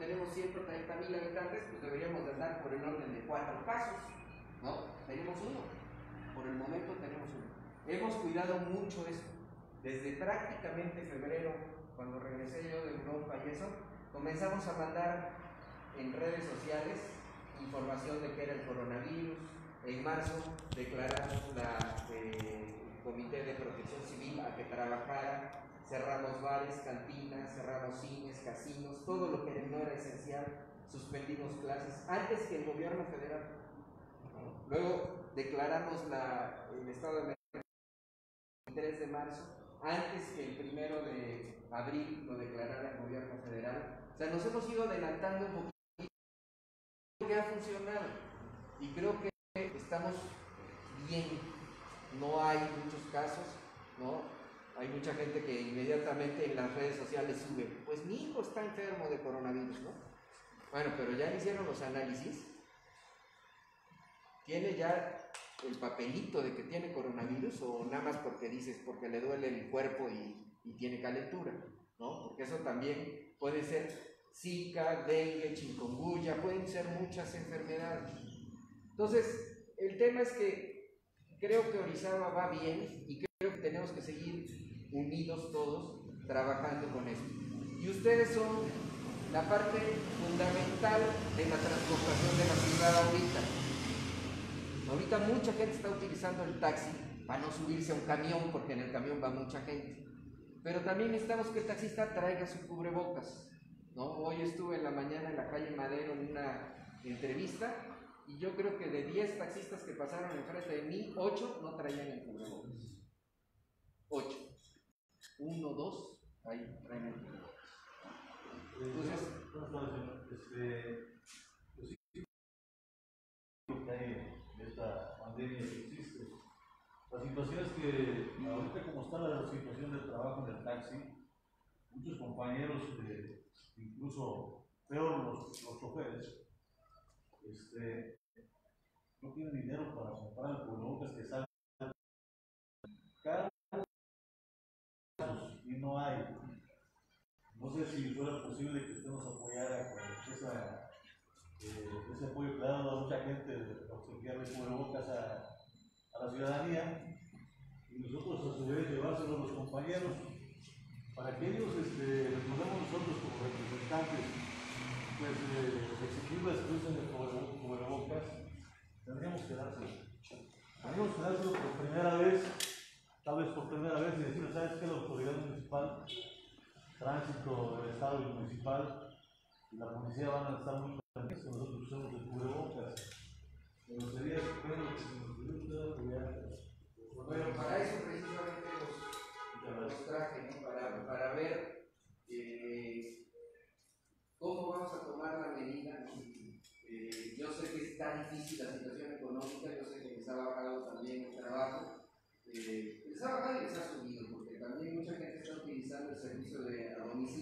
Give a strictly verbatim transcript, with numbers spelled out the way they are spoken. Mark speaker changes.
Speaker 1: tenemos ciento treinta mil habitantes, pues deberíamos de andar por el orden de cuatro casos, ¿no? Tenemos uno, por el momento tenemos uno. Hemos cuidado mucho eso. Desde prácticamente febrero, cuando regresé yo de Europa y eso, comenzamos a mandar en redes sociales información de qué era el coronavirus. En marzo declaramos la, eh, el Comité de Protección Civil a que trabajara, cerramos bares, cantinas, cerramos cines, casinos, todo lo que no era esencial, suspendimos clases antes que el gobierno federal. Luego declaramos la, el estado de emergencia el tres de marzo, antes que el primero de abril lo declarara el gobierno federal. O sea, nos hemos ido adelantando un poquito, que ha funcionado y creo que estamos bien. No hay muchos casos, ¿no? Hay mucha gente que inmediatamente en las redes sociales sube, pues mi hijo está enfermo de coronavirus, ¿no? Bueno, pero ya hicieron los análisis, tiene ya el papelito de que tiene coronavirus, o nada más porque dices, porque le duele el cuerpo y, y tiene calentura, ¿no? Porque eso también puede ser Zika, dengue, chikungunya, pueden ser muchas enfermedades. Entonces, el tema es que creo que Orizaba va bien y creo que tenemos que seguir unidos todos trabajando con esto. Y ustedes son la parte fundamental de la transportación de la ciudad ahorita. Ahorita mucha gente está utilizando el taxi para no subirse a un camión, porque en el camión va mucha gente. Pero también necesitamos que el taxista traiga su cubrebocas, ¿no? Hoy estuve en la mañana en la calle Madero en una entrevista y yo creo que de diez taxistas que pasaron enfrente de mí, ocho no traían el cubrebocas. ocho. Uno, dos, ahí traen el cubrebocas. Entonces,
Speaker 2: este, pues sí, lo que hay en esta pandemia que existe. La situación es que ahorita como está la situación del trabajo en el taxi, muchos compañeros, eh, incluso peor los, los choferes, este, no tienen dinero para comprar el cubrebocas que salen caros y no hay. No sé si fuera posible que usted nos apoyara con esa, eh, ese apoyo que le ha dado a mucha gente de obsequiarle cubrebocas a, a la ciudadanía y nosotros a su vez llevárselo a los compañeros para que ellos este, les podamos nosotros como representantes pues eh, exigirles que usen el cubrebocas. Tendríamos que dárselo. Tendríamos que dárselo por primera vez, tal vez por primera vez, y decirles, ¿sabes qué? La autoridad municipal, tránsito del Estado y municipal y la policía van a estar muy pendientes que nosotros usemos el cubrebocas. Me gustaría espero que se nos pudiera apoyar.
Speaker 1: Bueno, para eso precisamente los, los traje, ¿no? Para, para ver eh, cómo vamos a tomar la medida. Eh, yo sé que está difícil la situación económica, yo sé que les ha bajado también el trabajo, eh, les ha bajado y les ha subido, porque también mucha gente está utilizando el servicio de a domicilio.